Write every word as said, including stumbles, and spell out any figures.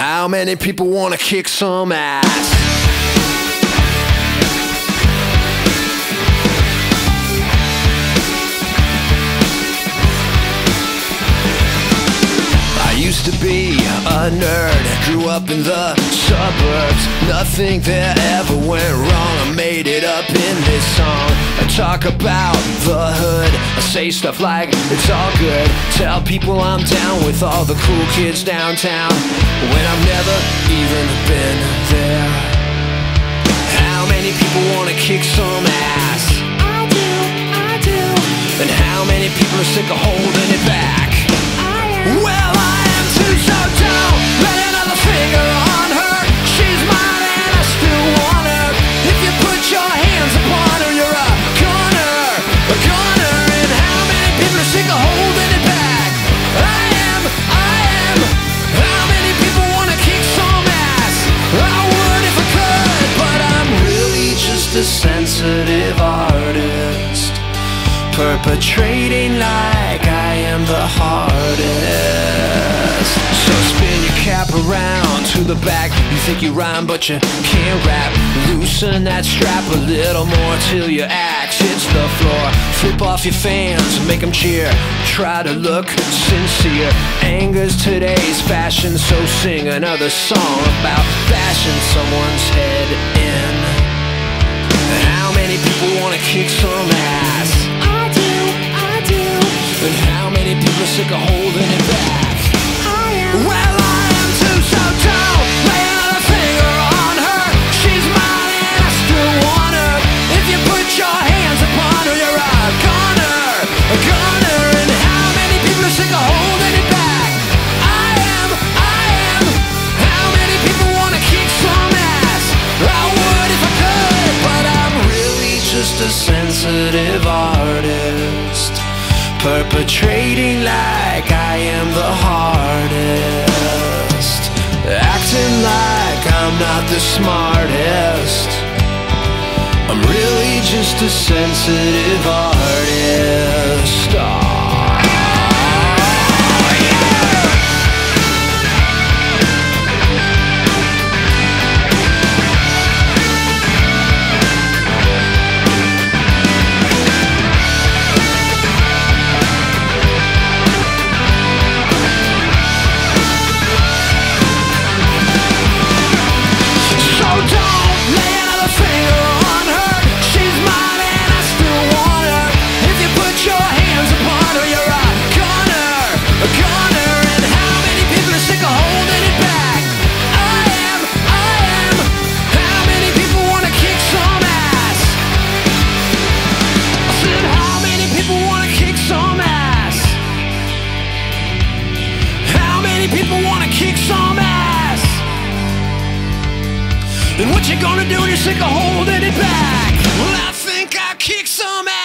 How many people wanna kick some ass? I used to be a nerd, grew up in the suburbs. Nothing there ever went wrong. I made it up in this song. I talk about the hood, I say stuff like it's all good. Tell people I'm down with all the cool kids downtown when I've never even been there. How many people wanna kick some ass? I do, I do. And how many people are sick of holding it back? I am. Well, I am too, so don't lay another finger on her. She's mine and I still want her. If you put your hands upon her, you're a goner, a goner. And how many people are sick of holding it back? I am, I am. How many people wanna kick some ass? I would if I could, but I'm really just a sensitive artist, perpetrating like I am the hardest. So spin your cap around to the back. You think you rhyme but you can't rap. Loosen that strap a little more till your axe hits the floor. Flip off your fans, make them cheer. Try to look sincere. Anger's today's fashion, so sing another song about bashing someone's head in. How many people wanna kick some ass? I do, I do. And how many people are sick of holding it back? I am. Well, I am too, so don't lay another finger on her. She's mine and I still want her. If you put your hands upon her, you're a goner, a goner. And how many people are sick of holding it back? I am, I am. How many people wanna kick some ass? I would if I could, but I'm really just a sensitive artist, perpetrating like I am the hardest, acting like I'm not the smartest. I'm really just a sensitive artist. Oh, yeah. People wanna kick some ass. And what you gonna do when you're sick of holding it back? Well, I think I'll kick some ass.